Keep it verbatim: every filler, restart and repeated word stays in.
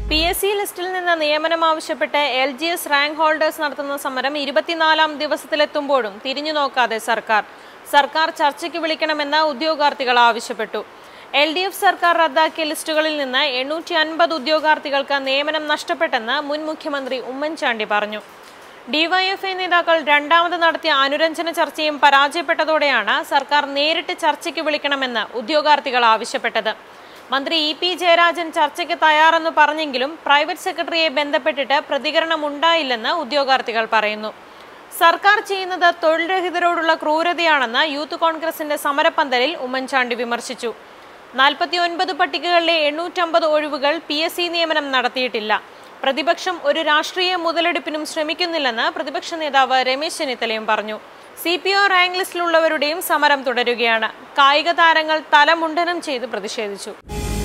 P S C ലിസ്റ്റിൽ നിന്ന് നിയമനം ആവശ്യപ്പെട്ട് L G S rank holders നടത്തുന്ന സമരം ഇരുപത്തിനാലാം ദിവസത്തിലെത്തുമ്പോഴും തിരിഞ്ഞു നോക്കാതെ സർക്കാർ സർക്കാർ ചർച്ചയ്ക്ക് വിളിക്കണമെന്ന് ഉദ്യോഗാർത്ഥികൾ ആവശ്യപ്പെട്ടു. എൽ ഡി എഫ് സർക്കാർ റദ്ദാക്കിയ ലിസ്റ്റുകളിൽ നിന്ന് എണ്ണൂറ്റി അൻപത് ഉദ്യോഗാർത്ഥികൾക്ക് നിയമനം നഷ്ടപ്പെട്ടെന്ന് മുൻ മുഖ്യമന്ത്രി ഉമ്മൻചാണ്ടി പറഞ്ഞു. ഡിവൈഎഫ്ഐ നേതാക്കൾ രണ്ടാമത് നടത്തിയ അനുരഞ്ജന ചർച്ചയും പരാജയപ്പെട്ടതോടെയാണ് സർക്കാർ നേരിട്ട് ചർച്ചയ്ക്ക് വിളിക്കണമെന്ന് ഉദ്യോഗാർത്ഥികൾ ആവശ്യപ്പെട്ടത്. മന്ത്രി ഇ പി ജയരാജൻ ചർച്ചയ്ക്ക് തയ്യാറെന്ന് പറഞ്ഞെങ്കിലും പ്രൈവറ്റ് സെക്രട്ടറിയെ ബന്ധപ്പെട്ടിട്ട് പ്രതികരണം ഉണ്ടായില്ലെന്ന് ഉദ്യോഗാർത്ഥികൾ പറയുന്നു. സർക്കാർ ചെയ്യുന്നത് തൊഴിൽ രഹിതരോടുള്ള ക്രൂരതയാണെന്ന് യൂത്ത് കോൺഗ്രസിന്റെ സമരപ്പന്തലിൽ ഉമ്മൻചാണ്ടി വിമർശിച്ചു. നാൽപ്പത്തി ഒൻപത് പട്ടികകളിലെ എണ്ണൂറ്റമ്പത് ഒഴിവുകൾ പി എസ് സി നിയമനം നടത്തിയിട്ടില്ല. പ്രതിപക്ഷം ഒരു രാഷ്ട്രീയ മുതലെടുപ്പിനും ശ്രമിക്കുന്നില്ലെന്ന് പ്രതിപക്ഷ നേതാവ് രമേശ് ചെന്നിത്തലയും പറഞ്ഞു. സി പി ഒ റാങ്ക് ലിസ്റ്റിലുള്ളവരുടെയും സമരം തുടരുകയാണ്. കായിക താരങ്ങൾ തലമുണ്ടനം ചെയ്ത് പ്രതിഷേധിച്ചു.